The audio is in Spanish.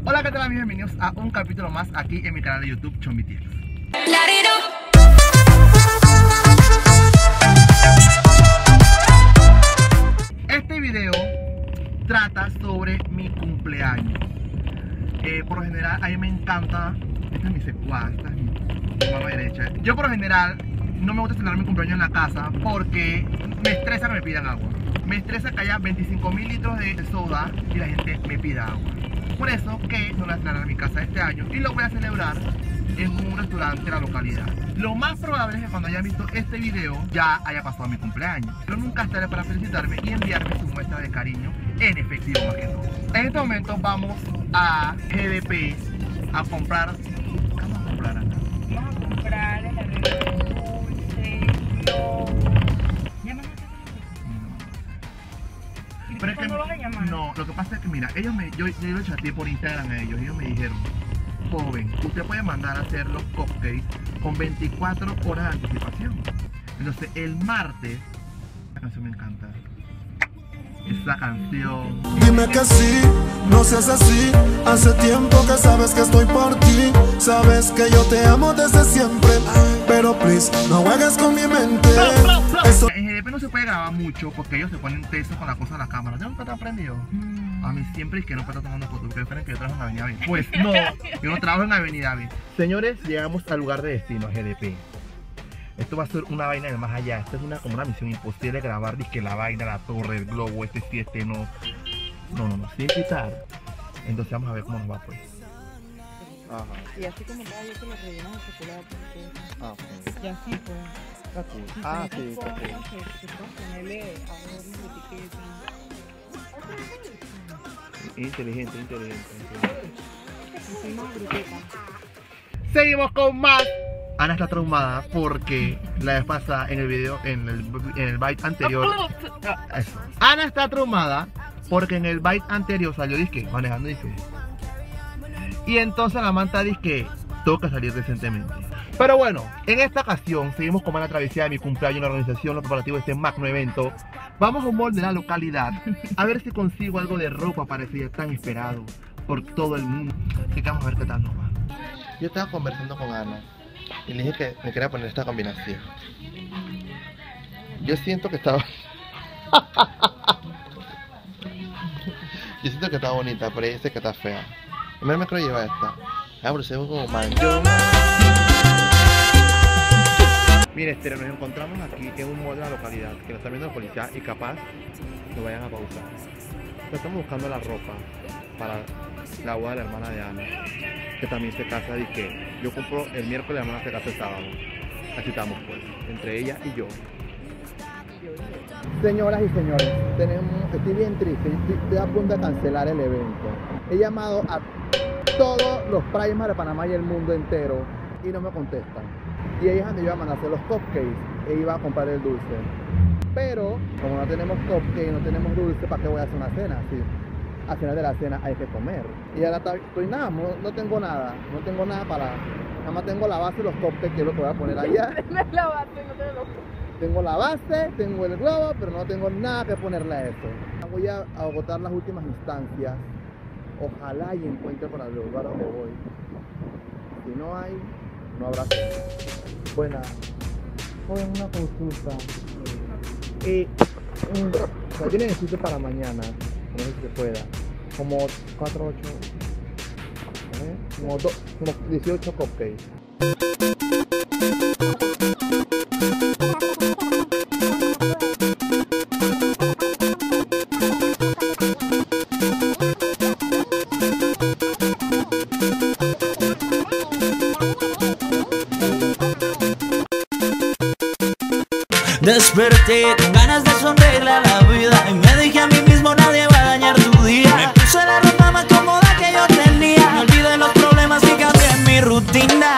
Hola, ¿qué tal amigos? Bienvenidos a un capítulo más aquí en mi canal de YouTube, Chombitiers. Este video trata sobre mi cumpleaños. Por lo general, a mí me encanta. Esta es mi secuaz, esta es mi mano derecha. Yo por lo general no me gusta celebrar mi cumpleaños en la casa porque me estresa que me pidan agua. Me estresa que haya 25.000 litros de soda y la gente me pida agua. Por eso que no voy a celebrar en mi casa este año y lo voy a celebrar en un restaurante de la localidad. Lo más probable es que cuando hayan visto este video ya haya pasado mi cumpleaños. Pero nunca estaré para felicitarme y enviarme su muestra de cariño en efectivo más que todo. En este momento vamos a GDP a comprar. ¿Qué vamos a comprar acá? Vamos a comprar el arreglo dulce, globo. ¿Llaman a Pero es que, ¿Cómo vas a llamar? no, lo que pasa es que mira, yo lo chateé por Instagram a ellos y ellos me dijeron: joven, usted puede mandar a hacer los cupcakes con 24 horas de anticipación. Entonces el martes, esta canción me encanta. Esa canción. Dime que sí, no seas así. Hace tiempo que sabes que estoy por ti. Sabes que yo te amo desde siempre. Pero please, no juegues con mi mente. Eso... En GDP no se puede grabar mucho porque ellos se ponen tesos con la cosa de la cámara. ¿Ya nunca te has aprendido? A mí siempre es que no puedo estar tomando fotos. Ustedes creen que yo trabajo en Avenida B. Pues no, yo no trabajo en Avenida B. Señores, llegamos al lugar de destino, a GDP. Esto va a ser una vaina de más allá. Esta es como una misión imposible grabar. Dice que la vaina, la torre, el globo, este sí, este no. No, sin quitar. Entonces vamos a ver cómo nos va pues. Ajá. Y así como está, yo se lo relleno de chocolate. Ah, ok. Y así pues. Está cool. Ah, sí, está cool. Se puede ponerle adornos de etiqueta. Inteligente. Soy más bruteta. Seguimos con más. Ana está traumada porque la vez pasada en el video, en el byte anterior. Eso. Ana está traumada porque en el byte anterior salió disque, manejando disque. Y entonces la manta disque toca salir decentemente. Pero bueno, en esta ocasión seguimos con la travesía de mi cumpleaños en la organización, los preparativos de este magno evento. Vamos a un mall de la localidad a ver si consigo algo de ropa para ese día tan esperado por todo el mundo. Así que vamos a ver qué tal nos va. Yo estaba conversando con Ana y le dije que me quería poner esta combinación. Yo siento que estaba... Yo siento que está bonita, pero ella dice que está fea. Primero me creo llevar esta. Ah, pero se ve como mancho. Mire, nos encontramos aquí en un mall de la localidad que nos está viendo la policía y capaz nos vayan a pausar. Estamos buscando la ropa para la boda de la hermana de Ana, que también se casa. Y que yo compro el miércoles, la hermana se casa el sábado. Así estamos pues, entre ella y yo. Señoras y señores, estoy bien triste, estoy a punto de cancelar el evento. He llamado a todos los primers de Panamá y el mundo entero y no me contestan. Y ahí es donde yo iba a mandar a hacer los cupcakes e iba a comprar el dulce. Pero como no tenemos cupcakes, no tenemos dulce, ¿para qué voy a hacer una cena? Sí. Al final de la cena hay que comer. Y ahora estoy nada, no tengo nada para... Nada más tengo la base y los cupcakes, que es lo que voy a poner allá. La base, no te lo... Tengo la base, tengo el globo, pero no tengo nada que ponerle a eso. Voy a agotar las últimas instancias. Ojalá y encuentre para el lugar donde voy. Si no hay, no habrá cena. Buena. Joven, una consulta. Yo necesito para mañana, no sé si se pueda, como 4, 8, como 18 cupcakes. Desperté con ganas de sonreírle a la vida y me dije a mí mismo: nadie va a dañar tu día. Me puse la ropa más cómoda que yo tenía, me olvidé los problemas y cambié mi rutina.